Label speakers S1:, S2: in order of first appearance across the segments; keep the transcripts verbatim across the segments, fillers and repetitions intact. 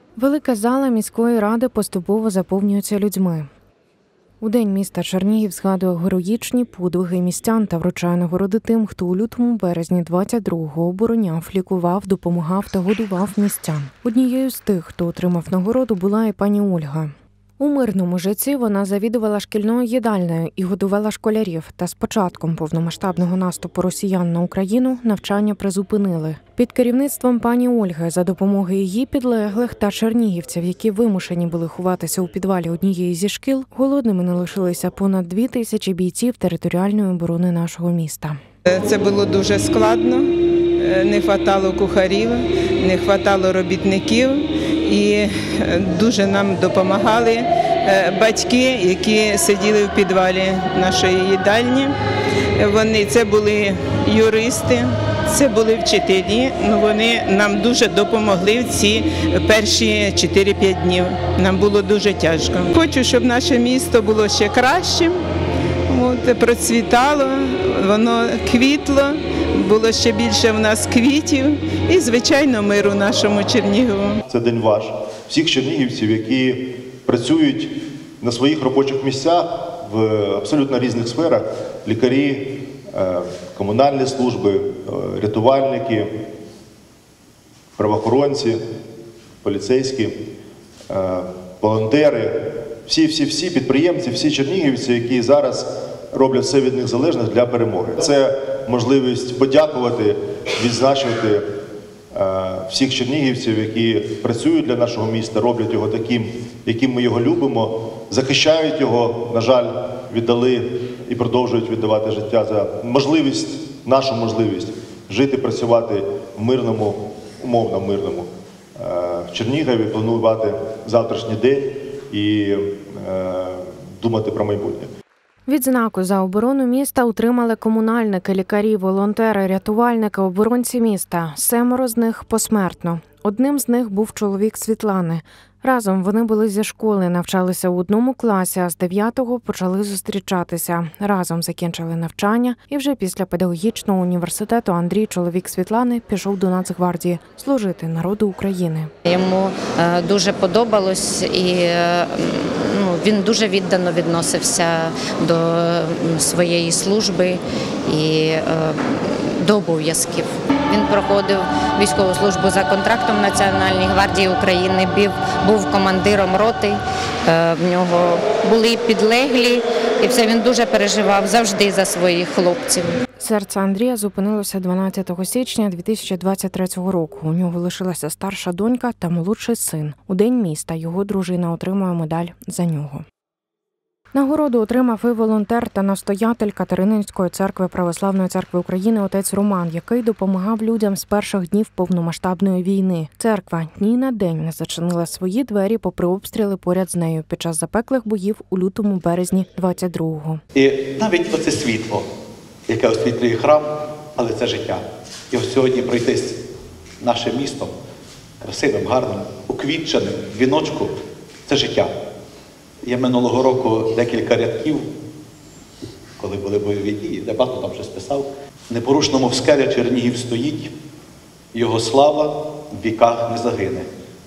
S1: Велика зала міської ради поступово заповнюється людьми. У День міста Чернігів згадує героїчні подвиги містян та вручає нагороди тим, хто у лютому-березні двадцять другого обороняв, лікував, допомагав та годував містян. Однією з тих, хто отримав нагороду, була і пані Ольга. У мирному житті вона завідувала шкільною їдальнею і годувала школярів. Та з початком повномасштабного наступу росіян на Україну навчання призупинили. Під керівництвом пані Ольги, за допомогою її підлеглих та чернігівців, які вимушені були ховатися у підвалі однієї зі шкіл, голодними не лишилися понад дві тисячі бійців територіальної оборони нашого міста.
S2: Це було дуже складно, не хватало кухарів, не хватало робітників. І дуже нам допомагали батьки, які сиділи в підвалі нашої їдальні. Вони, це були юристи, це були вчителі, ну вони нам дуже допомогли в ці перші чотири-п'ять днів. Нам було дуже тяжко. Хочу, щоб наше місто було ще кращим, от, процвітало, воно квітло. Було ще більше в нас квітів і, звичайно, миру нашому Чернігову.
S3: Це день ваш, всіх чернігівців, які працюють на своїх робочих місцях в абсолютно різних сферах. Лікарі, комунальні служби, рятувальники, правоохоронці, поліцейські, волонтери. Всі-всі-всі підприємці, всі чернігівці, які зараз роблять все від них залежне для перемоги. Це можливість подякувати, відзначити всіх чернігівців, які працюють для нашого міста, роблять його таким, яким ми його любимо, захищають його, на жаль, віддали і продовжують віддавати життя за можливість, нашу можливість жити, працювати в мирному, умовно мирному в Чернігові, планувати завтрашній день і думати про майбутнє.
S1: Відзнаку за оборону міста отримали комунальники, лікарі, волонтери, рятувальники, оборонці міста. Семеро з них посмертно. Одним з них був чоловік Світлани. Разом вони були зі школи, навчалися у одному класі, а з дев'ятого почали зустрічатися. Разом закінчили навчання, і вже після педагогічного університету Андрій, чоловік Світлани, пішов до Нацгвардії служити народу України.
S4: Йому дуже подобалось і ну, він дуже віддано відносився до своєї служби і до обов'язків. Він проходив військову службу за контрактом в Національній гвардії України, був командиром роти, в нього були підлеглі, і все, він дуже переживав завжди за своїх хлопців.
S1: Серце Андрія зупинилося дванадцятого січня дві тисячі двадцять третього року. У нього лишилася старша донька та молодший син. У День міста його дружина отримує медаль за нього. Нагороду отримав і волонтер та настоятель Катерининської церкви Православної церкви України отець Роман, який допомагав людям з перших днів повномасштабної війни. Церква ні на день не зачинила свої двері попри обстріли поряд з нею під час запеклих боїв у лютому-березні двадцять другого.
S5: І навіть оце світло, яке освітлює храм, але це життя. І ось сьогодні пройтись нашим містом, красивим, гарним, уквітченим, віночку – це життя. Я минулого року декілька рядків, коли були бойові дії, дебату там щось писав. В непорушному в скелі Чернігів стоїть, його слава в віках не загине.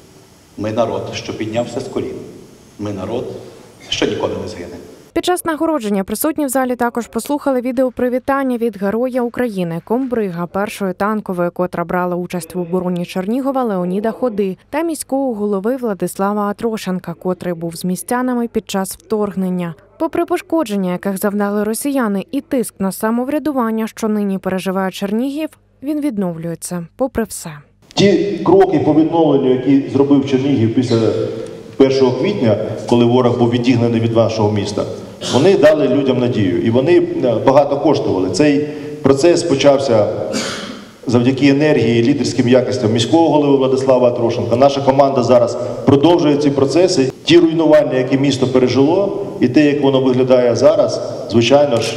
S5: Ми народ, що піднявся з колін. Ми народ, що ніколи не згине.
S1: Під час нагородження присутні в залі також послухали відеопривітання від Героя України, комбрига першої танкової, котра брала участь в обороні Чернігова, Леоніда Ходи, та міського голови Владислава Атрошенка, котрий був з містянами під час вторгнення. Попри пошкодження, яких завдали росіяни, і тиск на самоврядування, що нині переживає Чернігів, він відновлюється, попри все.
S3: Ті кроки по відновленню, які зробив Чернігів після першого квітня, коли ворог був відігнаний від вашого міста, вони дали людям надію. І вони багато коштували. Цей процес почався завдяки енергії, лідерським якостям міського голови Владислава Атрошенка. Наша команда зараз продовжує ці процеси. Ті руйнування, які місто пережило, і те, як воно виглядає зараз, звичайно ж,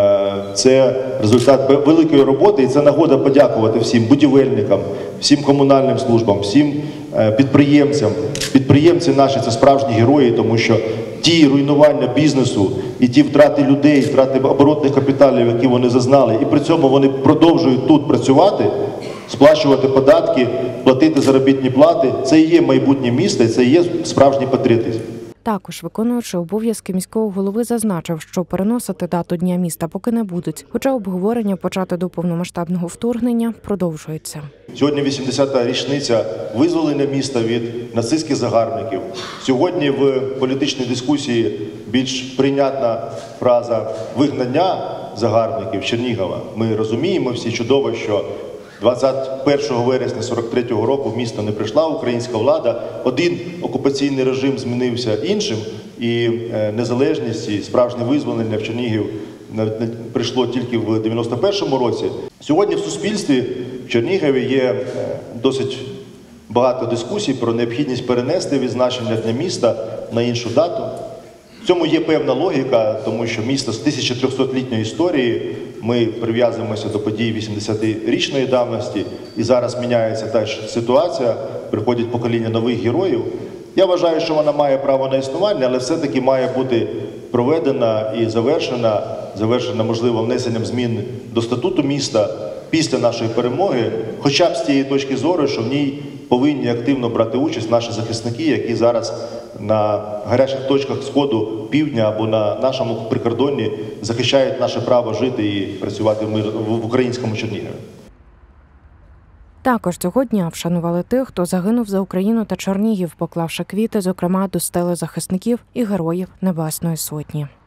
S3: це результат великої роботи. І це нагода подякувати всім будівельникам, всім комунальним службам, всім підприємцям. Підприємці наші – це справжні герої, тому що ті руйнування бізнесу і ті втрати людей, втрати оборотних капіталів, які вони зазнали, і при цьому вони продовжують тут працювати, сплачувати податки, платити заробітні плати. Це і є майбутнє міста, і це і є справжній патріотизм.
S1: Також виконуючи обов'язки міського голови зазначив, що переносити дату Дня міста поки не будуть, хоча обговорення почати до повномасштабного вторгнення продовжується.
S3: Сьогодні вісімдесята річниця визволення міста від нацистських загарбників. Сьогодні в політичній дискусії більш прийнятна фраза «вигнання загарбників Чернігова». Ми розуміємо всі чудово, що двадцять першого вересня сорок третього року в місто не прийшла українська влада, один окупаційний режим змінився іншим, і незалежність, і справжнє визволення в Чернігів прийшло тільки в дев'яносто першому році. Сьогодні в суспільстві в Чернігові є досить багато дискусій про необхідність перенести відзначення Дня міста на іншу дату. В цьому є певна логіка, тому що місто з тисяча трьохсотлітньої історії, ми прив'язуємося до подій вісімдесятирічної давності, і зараз міняється теж ситуація, приходять покоління нових героїв. Я вважаю, що вона має право на існування, але все-таки має бути проведена і завершена, завершена, можливо, внесенням змін до статуту міста після нашої перемоги, хоча б з тієї точки зору, що в ній повинні активно брати участь наші захисники, які зараз на гарячих точках Сходу, Півдня або на нашому прикордонні захищають наше право жити і працювати в українському Чернігові.
S1: Також цього дня вшанували тих, хто загинув за Україну та Чернігів, поклавши квіти, зокрема, до стели захисників і героїв Небесної Сотні.